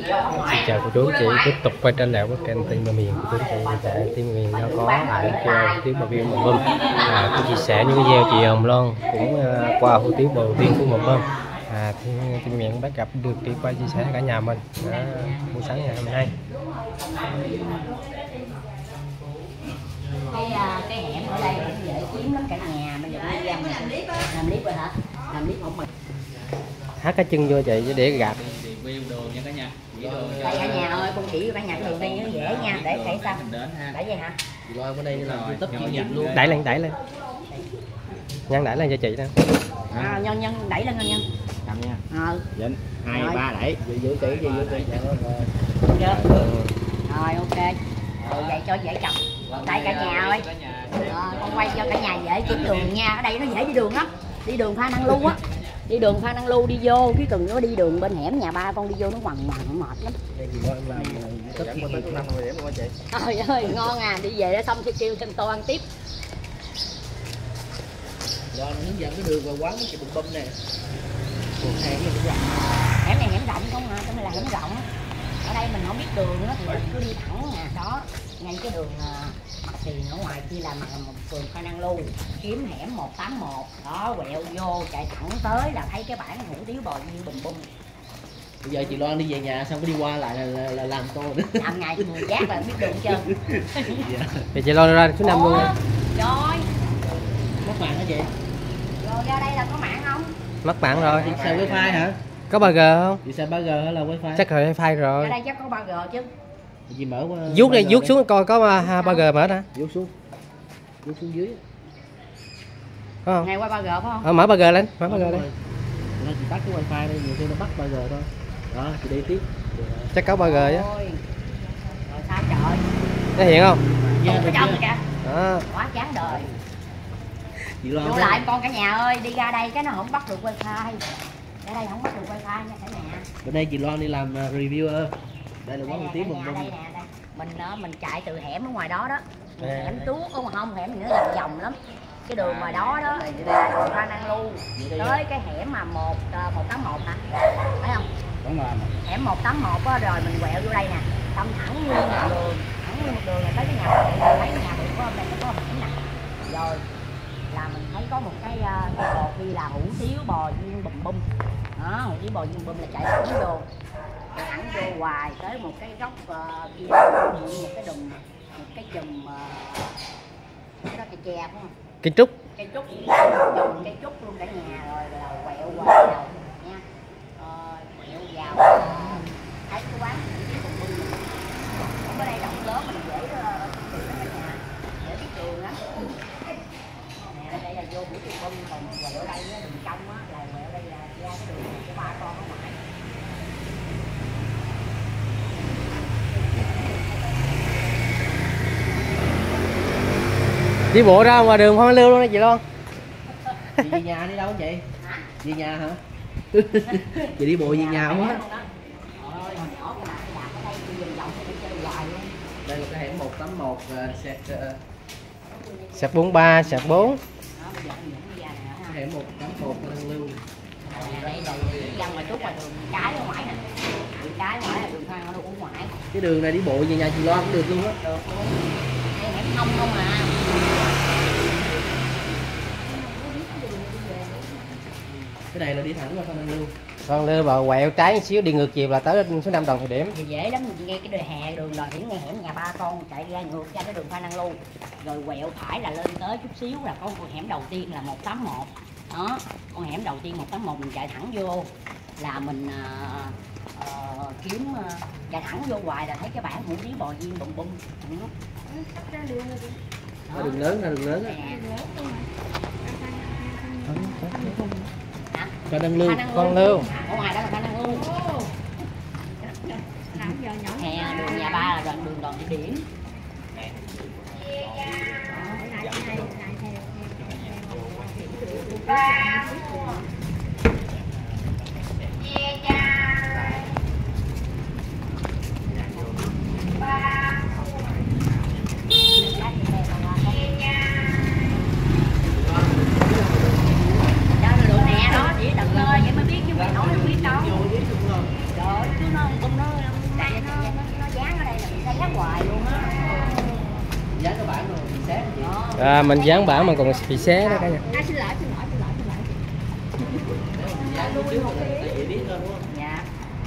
Xin chào cô chú chị, tiếp tục quay trở lại với kênh Team Bà Miền của chú chị. Tại Team Bà Miền nó có ảnh kêu tiếng bà viên một bơm, tôi chia sẻ những video chị Hồng Loan cũng qua hủ tiếu đầu tiên của một bơm. Team Bà Miền bắt gặp được đi qua chia sẻ cả nhà mình buổi sáng ngày hôm nay. Cái hẻm ở đây cũng dễ kiếm lắm cả nhà. Bây giờ đi ra mình làm clip rồi hả? Làm clip không mình Hát cái chân vô chị để gạt. Đây cả nhà ơi, con chỉ cả nhà cái đường đây nó dễ nha, để thấy sao? Để vậy hả? Rồi bên đây là YouTube chuyên nghiệp luôn. Đẩy lên. Nhân đẩy lên cho chị đó. Nhân đẩy lên nhân. Cầm nha. Dính 2 3 đẩy, giữ kỹ giữ kỹ. Rồi ok. Rồi vậy cho dễ cầm. Đây cả nhà ơi. Con quay cho cả nhà dễ kiếm đường nha. Ở đây nó dễ đi đường lắm. Đi đường Phan Đăng Lưu á. Đi đường Phan Đăng Lưu đi vô, cái cần nó đi đường bên hẻm nhà ba con đi vô nó quằn mệt lắm. Trời ơi ngon à, đi về đó xong thì kêu trên tô ăn tiếp. Rồi nó hướng dẫn cái đường vào quán cái bùm bum nè. Hẻm này hẻm rộng không hả? Cái này là hẻm rộng. Ở đây mình không biết đường đó, thì mình cứ đi thẳng nè, đó. Ngay cái đường Mặt Tiền ở ngoài kia là một phường Phan Đăng Lưu, kiếm hẻm 181, đó quẹo vô chạy thẳng tới là thấy cái bảng hủ tiếu bò viên bùm bum. Bây giờ chị Loan đi về nhà xong cái đi qua lại là làm tô nữa. Làm ngày 10 giác là biết đường chưa? Thì chị lo ra số 5 luôn. Rồi. Mất mạng hả chị? Rồi ra đây là có mạng không? Mất mạng rồi. Chị xài wifi hả? Có 3G không? Chị xài 3G hay là wifi? Chắc là wifi rồi. Ở đây chắc có 3G chứ. Chị mở qua Vuốt đây, vuốt xuống coi có 3G mở hả? vuốt xuống dưới. Có không? Này qua 3G phải không? Mở 3G lên, mở 3G lên. Nên chị tắt cái wifi đây, nhiều khi nó bắt 3G thôi. Đó, chị đi tiếp. Chắc có 3G á. Rồi sao trời? Nó hiện không? Dạ, cái trong kìa. Đó. Quá chán đời. Chị Loan Vô lại con cả nhà ơi, đi ra đây cái nó không bắt được wifi. Ở đây không bắt được wifi nha cả nhà. Bữa nay chị Loan đi làm reviewer. Đây là quán hủ tiếu bùm bum. Đây nè, mình chạy từ hẻm ở ngoài đó đó. Hẻm Tuốt không, hẻm này nó làm vòng lắm. Cái đường ngoài đó đó là đường Phan Đăng Lưu tới cái hẻm mà 181 hả? Thấy không? Đúng rồi. Hẻm 181 á, rồi mình quẹo vô đây nè, đâm thẳng nguyên một đường, là tới cái nhà mình thấy cái nhà mình có hôm nay nó có hẻm nè. Rồi là mình thấy có một cái bò kia là hủ tiếu bò viên bùm bum. Đó, hủ tiếu bò viên bùm là chạy thẳng vô hoài tới một cái góc kia, một cái đùm, một cái chùm cái đó cây tre phải không? Kiến trúc. Cây trúc, chùm cây trúc luôn cả nhà, rồi là quẹo qua đầu nha, quẹo vào thấy cái quán ở đây rộng lớn mình dễ dễ biết đường lắm. Nè đây là vô buổi trường bum, còn quẹo đây á, đường trong á là quẹo đây là ra cái đường của ba con ở ngoài. Đi bộ ra ngoài đường Phan Đăng Lưu luôn đó chị Loan. Chị về nhà đi đâu chị? Hả? Về nhà hả? Chị đi bộ về nhà quá. Đây là cái hẻm 181 Sạc 43, sạc 4. hẻm 181 Phan Đăng Lưu. Đây là dân mà chút ngoài đường trái ở ngoài nè. Đường trái ngoài là đường Phan Đăng Lưu ở ngoài. Cái đường này đi bộ về nhà chị Loan cũng được luôn á. Được luôn. Đây hẻm thông không à. Cái này là đi thẳng qua Phan Đăng Lưu. Phan Đăng Lưu bà quẹo trái một xíu đi ngược chiều là tới số 5 Đồng Thời Điểm. Thì dễ lắm, ngay cái đường hè đường rồi ngay hẻm nhà ba con chạy ra ngược ra cái đường Phan Đăng Lưu. Rồi quẹo phải là lên tới chút xíu là có con hẻm đầu tiên là 181. Đó, con hẻm đầu tiên 181 mình chạy thẳng vô là mình kiếm chạy thẳng vô hoài là thấy cái bảng hủ tiếu bò viên bùm bum. Đường lớn ra đường lớn á. Phan Đăng Lưu. Phan Đăng Lưu. Ở ngoài đó là Phan Đăng Lưu. Hè đường nhà ba là đoạn đường Đoàn Thị Điểm. Mình dán bản mà còn bị xé đó cả nhà. Xin lỗi. Dạ.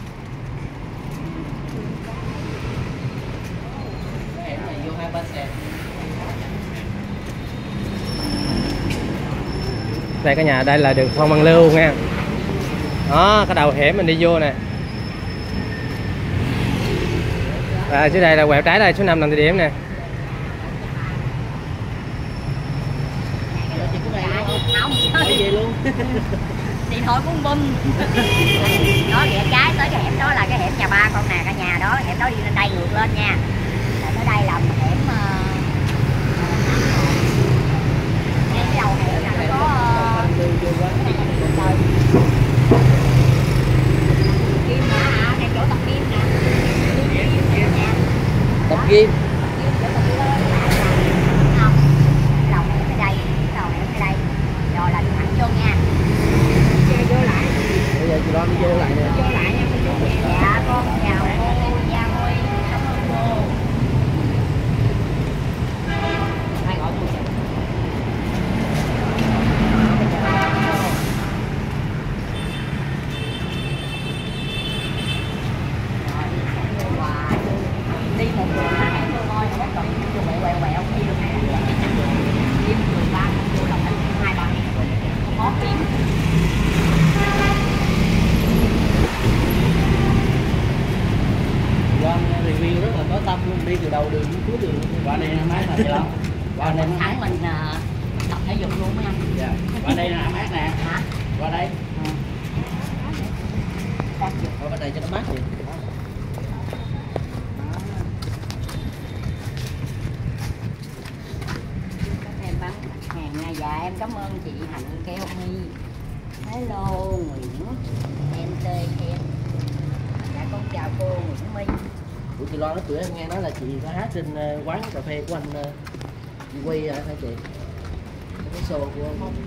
Vô 2-3 xe. Đây cả nhà, đây là đường Phan Văn Lưu nha. Đó, cái đầu hẻm mình đi vô nè. Dưới đây là quẹo trái, đây số 5 là địa điểm nè. Không. Về luôn. Điện thoại cũng bum. Đó rẽ trái tới cái hẻm đó là cái hẻm nhà ba con nè cả nhà đó, hẻm đó đi lên đây ngược lên nha. Rồi tới đây là một hẻm ngay cái đầu hẻm là nó có kim hả? Ngay chỗ tập kim nè. Tập gym. Đầu hẻm ở đây, rồi là đi thẳng vô nha. Vô lại. Bây giờ chị Loan đi vô lại nè. Vô lại nha. Dạ con chào cô Gia Huy, cảm ơn cô. Hai gọi cô sẽ. Đi một đường hai hẻm thôi thôi, không có cần quẹo đi đường này là đi đường 3 vô lòng 2-3 hẻm rồi khó kiếm. Loan review rất là có tâm luôn, đi từ đầu đường đến cuối đường. Qua đây là mát nè chị Loan. Qua đây nó Thẳng mình tập thể dục luôn mấy anh. dạ. Qua đây là mát nè. Hả? Qua đây. Qua bên này cho nó mát vậy. Em bán hàng nha. Dạ em cảm ơn chị Hạnh Keo My. Hello Nguyễn NT Ken. Dạ con chào cô Nguyễn My. Của chị Loan nó tuổi em nghe nói là chị có hát trên quán cà phê của anh chị Quy hả chị? Cái show của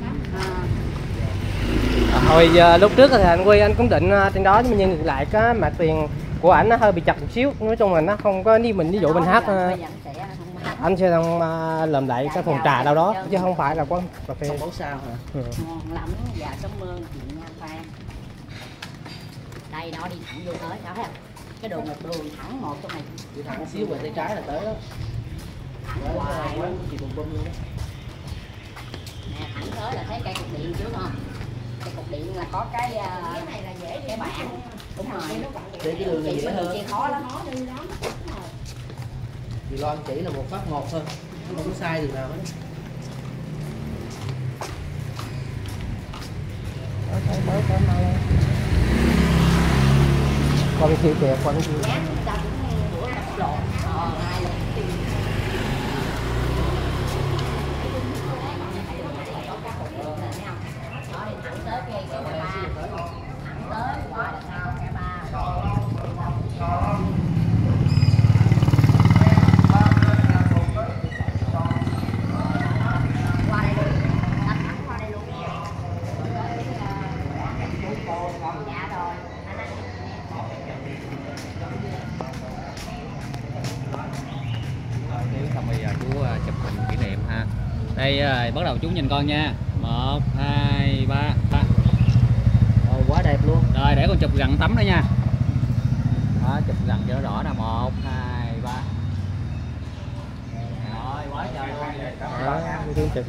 Hồi lúc trước thì anh Quy anh cũng định trên đó, nhưng mà ngược lại cái mặt tiền của ảnh nó hơi bị chặt một xíu. Nói chung là nó không có như mình, ví dụ mình hát anh sẽ làm lại cái phòng trà đâu đó chứ không phải là quán cà phê. không mẫu sao hả? Ngon lắm. Dạ cảm ơn chị Nha Phan. Đây nó đi thẳng vô tới đó thấy không? Cái đường một đường thẳng một trong này. Đi thẳng một xíu về tay trái là tới đó. Đó là quán của chị Bùm Bùm luôn đó. Nè thẳng tới là thấy cây cục điện trước không? Cây cục điện là có cái này là dễ cái bảng. Đúng rồi. Để cái đường này dễ hơn. Kia khó lắm. Chị Loan chỉ là một phát một thôi, không có sai đường nào hết. Con kia kìa, con kia. Bây giờ chú chụp hình kỷ niệm ha. Đây bắt đầu chú nhìn con nha. 1, 2, 3. Quá đẹp luôn. Rồi để con chụp gần tấm đó nha. Đó, chụp gần cho nó rõ nè. 1, 2, 3. Rồi quá trời luôn. Đó, chú chụp.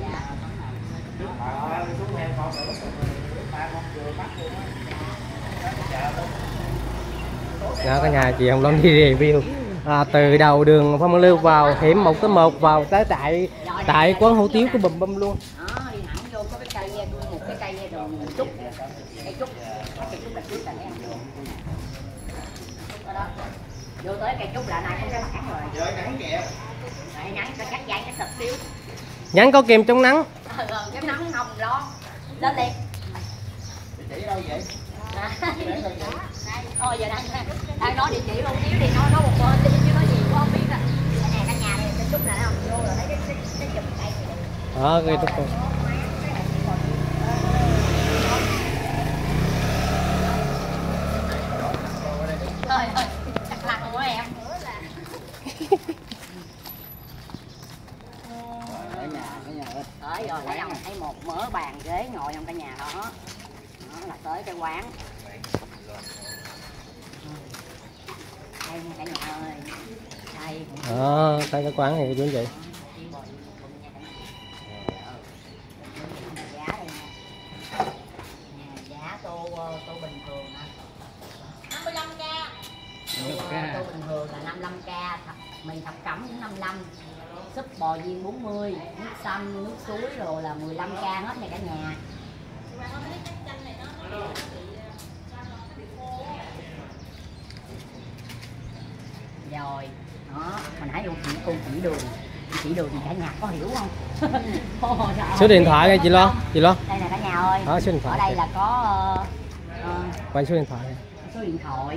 Đó cả nhà, chị Hồng Loan đi review từ đầu đường Phan Văn Lưu vào hẻm 1-1 vào tới tại quán hủ tiếu của Bùm Bùm luôn. Đó, đi thẳng vô có cái cây một cái cây đường trúc, cây trúc là trước là em vô. Đó. Vô tới cây trúc là này không cái bản rồi. Trời nắng kìa. Đấy, nắng có chắc dây nó sụp xíu. Nhắn có kem chống nắng. Cái nắng không lo. Lên liền. Chị đâu vậy? Thôi giờ đang nói địa chỉ luôn xíu thì nói một bên đi chứ nói gì cũng không biết à. Cái này cả nhà đây cái trúc này không vô rồi thấy cái chùm cây này. Đó, cái trúc này. Thôi chắc lặng của em. Ở nhà bàn ghế ngồi trong cả nhà đó. Đó là tới cái quán. Đây nha cả nhà ơi. Đây. Đó, tới cái quán này chú anh chị. Giá đây nha. Giá tô bình thường hả? 55k. Tô bình thường là 55k, mì thập cẩm cũng 55, súp bò viên 40, nước xanh, nước suối rồi là 15k hết nha cả nhà. Rồi, đó, mình thấy luôn cô chỉ đường thì cả nhà có hiểu không? Số điện thoại nha chị Loan, chị Loan. Đây nè cả nhà ơi. Đó, số điện thoại. Ở đây là có quay số điện thoại. số điện thoại.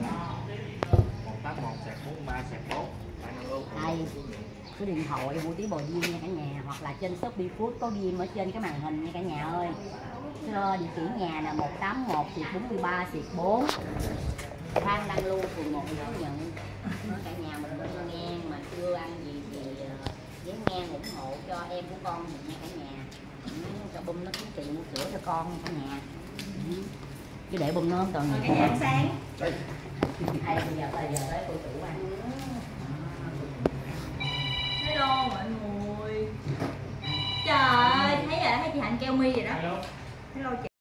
Đây, số điện thoại hủ tiếu bò viên nha cả nhà, hoặc là trên Shopee Food có ghim ở trên cái màn hình nha cả nhà ơi. Địa chỉ nhà là 181/43/4 Phan Đăng Lưu, phường 1 Phú Nhuận. Cả nhà mình bên ngang mà chưa ăn gì thì ghé ngang ủng hộ cho em của con mình nha cả nhà. Cho bum nó kiếm tiền mua sữa cho con nha cả nhà. Chứ để bum nó không toàn nhiều. Sáng. Hay bây giờ tới cô chủ ăn. Hello mọi người. Trời ơi, thấy chị Hạnh keo mi vậy đó. Hello chị.